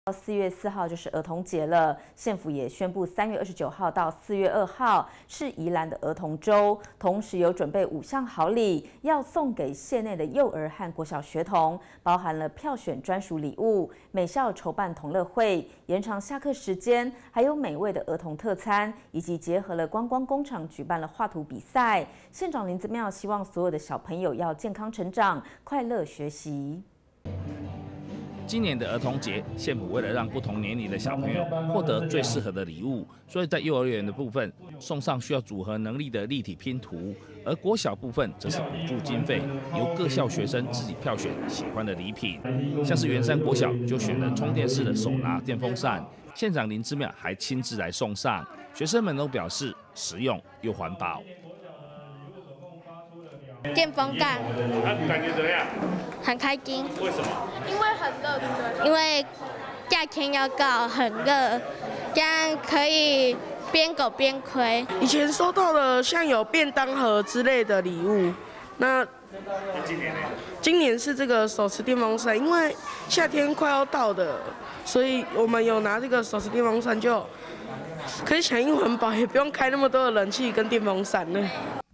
4月4号就是儿童节了，县府也宣布3月29号到4月2号是宜兰的儿童周，同时有准备5项好礼要送给县内的幼儿和国小学童，包含了票选专属礼物、每校筹办同乐会、延长下课时间，还有美味的儿童特餐，以及结合了观光工厂举办了画图比赛。县长林姿妙希望所有的小朋友要健康成长、快乐学习。 今年的儿童节，县府为了让不同年龄的小朋友获得最适合的礼物，所以在幼儿园的部分送上需要组合能力的立体拼图，而国小部分则是补助经费，由各校学生自己票选喜欢的礼品。像是圆山国小就选了充电式的手拿电风扇，县长林姿妙还亲自来送上，学生们都表示实用又环保。 电风扇， 感觉怎么样？ 很开心。 为什么？ 因为很热，对不对？因为假天要到，很热，这样可以边狗边吹。 以前收到了像有便当盒之类的礼物，那今年呢？ 今年是这个手持电风扇，因为夏天快要到的，所以我们有拿这个手持电风扇，就可以响应环保，也不用开那么多的冷气跟电风扇了。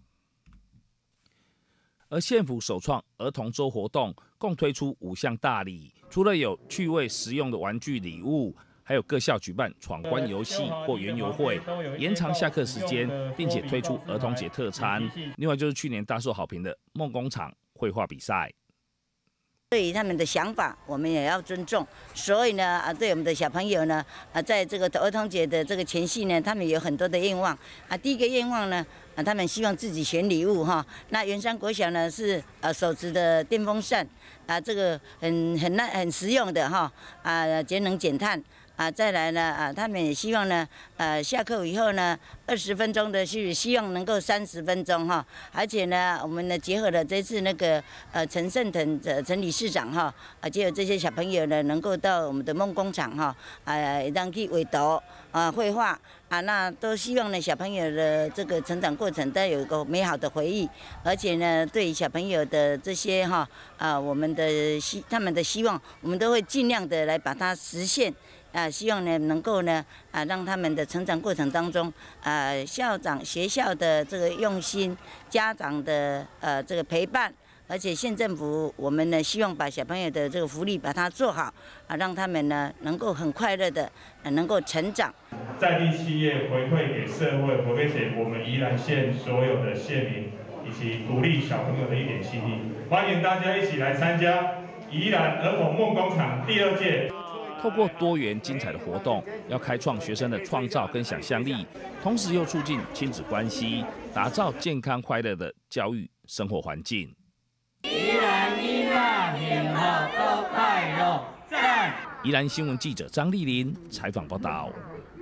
而县府首创儿童周活动，共推出5项大礼，除了有趣味实用的玩具礼物，还有各校举办闯关游戏或园游会，延长下课时间，并且推出儿童节特餐。另外就是去年大受好评的梦工厂绘画比赛。 对于他们的想法，我们也要尊重。所以呢，对我们的小朋友呢，在这个儿童节的这个前夕呢，他们有很多的愿望。第一个愿望呢，他们希望自己选礼物哈。那圆山国小呢是手持的电风扇，这个很实用的哈，节能减碳。再来呢，他们也希望呢，下课以后呢，20分钟的是希望能够30分钟哈，而且呢，我们呢结合了这次那个陈胜腾陈理事长哈，结合这些小朋友呢，能够到我们的梦工厂哈，让去画图绘画那都希望呢小朋友的这个成长过程都有一个美好的回忆，而且呢，对小朋友的这些哈我们的他们的希望，我们都会尽量的来把它实现。希望呢能够呢让他们的成长过程当中校长学校的这个用心，家长的这个陪伴，而且县政府我们呢希望把小朋友的这个福利把它做好让他们呢能够很快乐的能够成长。 在地企业回馈给社会，回馈给我们宜兰县所有的县民，以及鼓励小朋友的一点心意。欢迎大家一起来参加宜兰儿童梦工厂第2届。 透过多元精彩的活动，要开创学生的创造跟想象力，同时又促进亲子关系，打造健康快乐的教育生活环境。 宜兰囡仔年后都快乐，赞！ 宜兰新闻记者张丽玲采访报道。